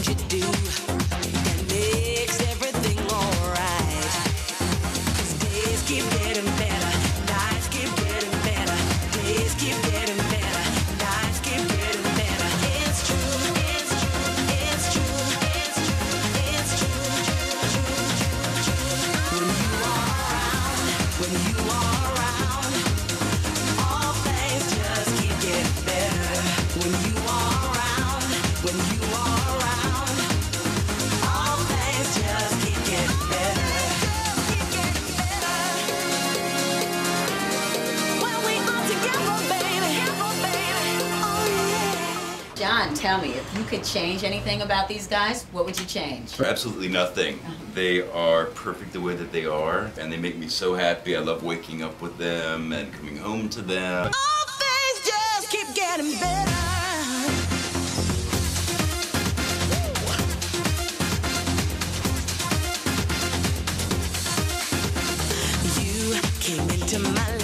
things you do that makes everything alright. 'Cause days keep getting better, nights keep getting better, days keep getting better, nights keep getting better. It's true, it's true, it's true, it's true, it's true, true, true, true. When you are around, when you are around, all things just keep getting better. When you are around, when you are around, all things just keep getting better. Keep getting better. When we are together, baby. Oh yeah. John, tell me, if you could change anything about these guys, what would you change? Absolutely nothing. They are perfect the way that they are, and they make me so happy. I love waking up with them and coming home to them. All things just keep getting better. You came into my